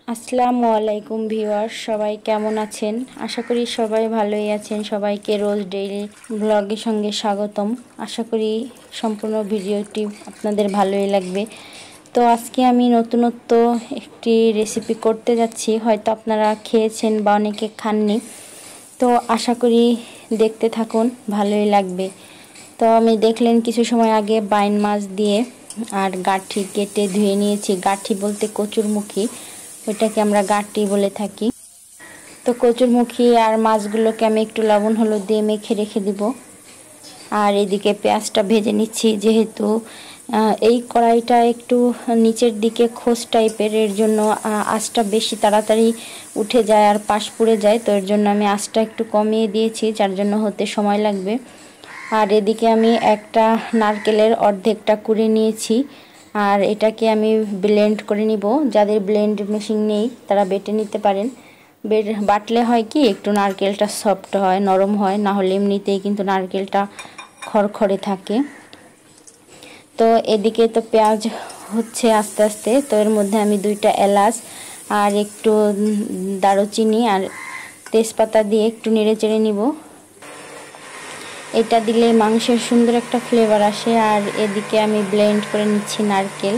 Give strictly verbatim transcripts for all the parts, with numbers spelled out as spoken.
আসসালামু আলাইকুম ভিউয়ার্স, সবাই কেমন আছেন? আশা করি সবাই ভালোই আছেন। সবাইকে রোজ ডেইলি ব্লগের সঙ্গে স্বাগতম। আশা করি সম্পূর্ণ ভিডিওটি আপনাদের ভালোই লাগবে। তো আজকে আমি নতুনত্ব একটি রেসিপি করতে যাচ্ছি, হয়তো আপনারা খেয়েছেন বা অনেকে খাননি। তো আশা করি দেখতে থাকুন, ভালোই লাগবে। তো আমি দেখলেন কিছু সময় আগে বাইন মাছ দিয়ে আর গাঠি কেটে ধুয়ে নিয়েছি। গাঠি বলতে কচুরমুখী, ওইটাকে আমরা গাঠি বলে থাকি। তো কচুরমুখী আর মাছগুলোকে আমি একটু লবণ হলুদ দিয়ে মেখে রেখে দিব। আর এদিকে পেঁয়াজটা ভেজে নিচ্ছি, যেহেতু এই কড়াইটা একটু নিচের দিকে খোস টাইপের, এর জন্য আঁচটা বেশি তাড়াতাড়ি উঠে যায় আর পাশ পুড়ে যায়। তো এর জন্য আমি আঁচটা একটু কমিয়ে দিয়েছি, যার জন্য হতে সময় লাগবে। আর এদিকে আমি একটা নারকেলের অর্ধেকটা কুড়ে নিয়েছি, আর এটাকে আমি ব্লেন্ড করে নিব। যাদের ব্লেন্ড মেশিন নেই তারা বেটে নিতে পারেন। বাটলে হয় কি, একটু নারকেলটা সফট হয়, নরম হয়, না হলে এমনিতেই কিন্তু নারকেলটা খড়খড়ে থাকে। তো এদিকে তো পেঁয়াজ হচ্ছে আস্তে আস্তে। তো এর মধ্যে আমি দুইটা এলাচ আর একটু দারুচিনি আর তেজপাতা দিয়ে একটু নেড়ে চেড়ে নিব। এটা দিলে মাংসের সুন্দর একটা ফ্লেভার আসে। আর এদিকে আমি ব্লেন্ড করে নিচ্ছি নারকেল।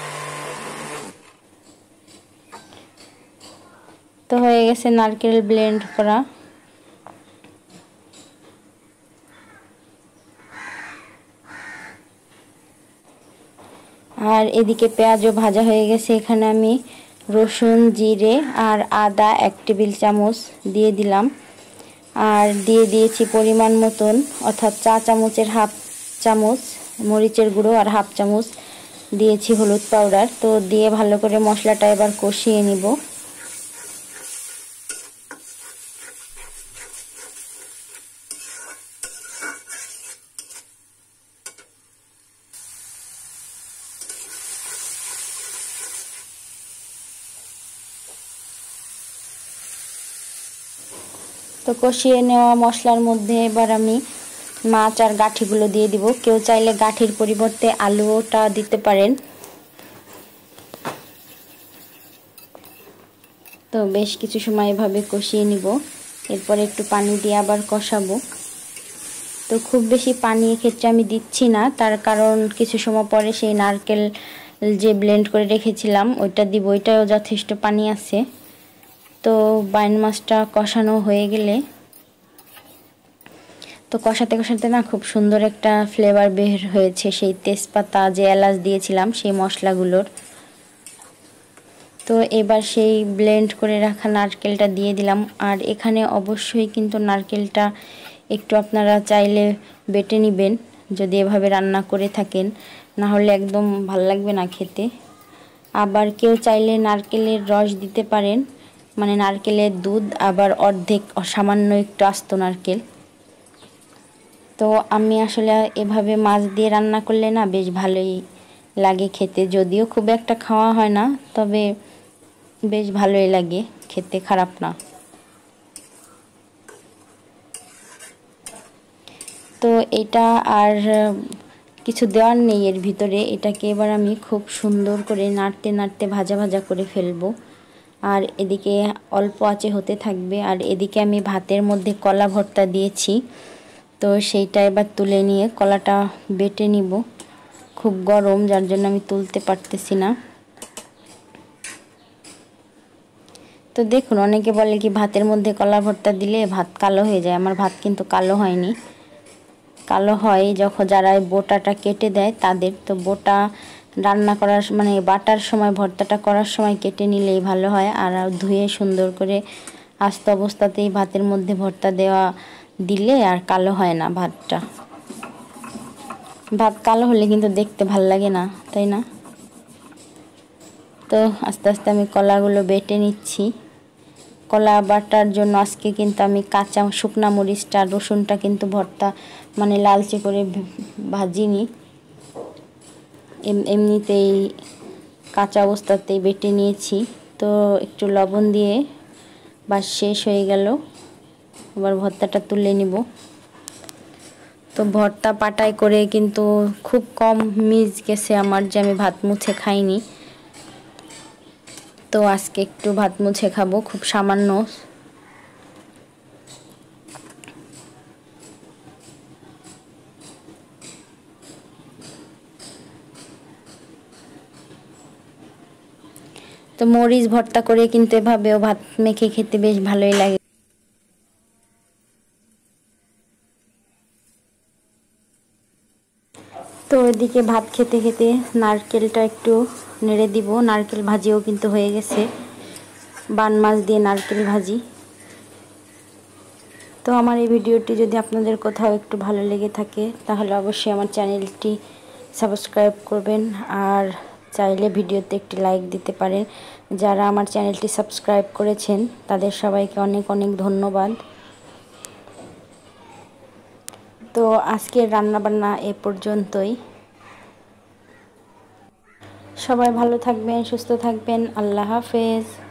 তো হয়ে গেছে নারকেল ব্লেন্ড করা। আর এদিকে পেঁয়াজও ভাজা হয়ে গেছে। এখানে আমি রসুন, জিরে আর আদা এক টেবিল চামচ দিয়ে দিলাম। আর দিয়ে দিয়েছি পরিমাণ মতন, অর্থাৎ চা চামচের হাফ চামচ মরিচের গুঁড়ো আর হাফ চামচ দিয়েছি হলুদ পাউডার। তো দিয়ে ভালো করে মশলাটা এবার কষিয়ে নিব। তো কষিয়ে নেওয়া মশলার মধ্যে এবার আমি মাছ আর গাঠিগুলো দিয়ে দিব। কেউ চাইলে গাঠির পরিবর্তে আলুটা দিতে পারেন। তো বেশ কিছু সময় এভাবে কষিয়ে নিব। এরপর একটু পানি দিয়ে আবার কষাবো। তো খুব বেশি পানি এক্ষেত্রে আমি দিচ্ছি না, তার কারণ কিছু সময় পরে সেই নারকেল যে ব্লেন্ড করে রেখেছিলাম ওইটা দিব, ওইটাও যথেষ্ট পানি আছে। তো বাইন মাছটা কষানো হয়ে গেলে, তো কষাতে কষাতে না খুব সুন্দর একটা ফ্লেভার বের হয়েছে সেই তেজপাতা যে এলাচ দিয়েছিলাম সেই মশলাগুলোর। তো এবার সেই ব্লেন্ড করে রাখা নারকেলটা দিয়ে দিলাম। আর এখানে অবশ্যই কিন্তু নারকেলটা একটু আপনারা চাইলে বেটে নেবেন যদি এভাবে রান্না করে থাকেন, না হলে একদম ভাল লাগবে না খেতে। আবার কেউ চাইলে নারকেলের রস দিতে পারেন, মানে নারকেলের দুধ, আবার অর্ধেক সামান্য একটু আস্ত নারকেল। তো আমি আসলে এভাবে মাছ দিয়ে রান্না করলে না বেশ ভালোই লাগে খেতে, যদিও খুব একটা খাওয়া হয় না, তবে বেশ ভালোই লাগে খেতে, খারাপ না। তো এটা আর কিছু দেওয়ার নেই এর ভিতরে। এটাকে এবার আমি খুব সুন্দর করে নাড়তে নাড়তে ভাজা ভাজা করে ফেলবো। আর এদিকে অল্প আঁচে হতে থাকবে। আর এদিকে আমি ভাতের মধ্যে কলা ভর্তা দিয়েছি, তো সেইটা এবার তুলে নিয়ে কলাটা বেটে নিব। খুব গরম, যার জন্য আমি তুলতে পারতেছি না। তো দেখুন, অনেকে বলে কি ভাতের মধ্যে কলা ভর্তা দিলে ভাত কালো হয়ে যায়। আমার ভাত কিন্তু কালো হয়নি। কালো হয় যখন যারা বোটাটা কেটে দেয় তাদের। তো বোটা রান্না করার মানে বাটার সময়, ভর্তাটা করার সময় কেটে নিলেই ভালো হয়। আর ধুয়ে সুন্দর করে আস্ত অবস্থাতেই ভাতের মধ্যে ভর্তা দেওয়া দিলে আর কালো হয় না ভাতটা। ভাত কালো হলে কিন্তু দেখতে ভাল লাগে না, তাই না? তো আস্তে আস্তে আমি কলাগুলো বেটে নিচ্ছি। কলা বাটার জন্য আজকে কিন্তু আমি কাঁচা শুকনা মরিচটা, রসুনটা কিন্তু ভর্তা মানে লালচে করে ভাজিনি, এমনিতেই কাঁচা অবস্থাতেই বেটে নিয়েছি। তো একটু লবণ দিয়ে বাস শেষ হয়ে গেল। এবার ভর্তাটা তুলে নিব। তো ভর্তা পাটায় করে কিন্তু খুব কম মিস গেছে আমার, যে আমি ভাত মুছে খাইনি। তো আজকে একটু ভাত মুছে খাবো, খুব সামান্য। তো মরিচ ভর্তা করে কিন্তু এভাবেও ভাত মেখে খেতে বেশ ভালোই লাগে। তো ওইদিকে ভাত খেতে খেতে নারকেলটা একটু নেড়ে দিব। নারকেল ভাজিও কিন্তু হয়ে গেছে, বান মাছ দিয়ে নারকেল ভাজি। তো আমার এই ভিডিওটি যদি আপনাদের কোথাও একটু ভালো লেগে থাকে তাহলে অবশ্যই আমার চ্যানেলটি সাবস্ক্রাইব করবেন, আর চাইলে ভিডিওতে একটি লাইক দিতে পারেন। যারা আমার চ্যানেলটি সাবস্ক্রাইব করেছেন তাদের সবাইকে অনেক অনেক ধন্যবাদ। তো আজকের রান্নাবান্না এ পর্যন্তই। সবাই ভালো থাকবেন, সুস্থ থাকবেন। আল্লাহ হাফেজ।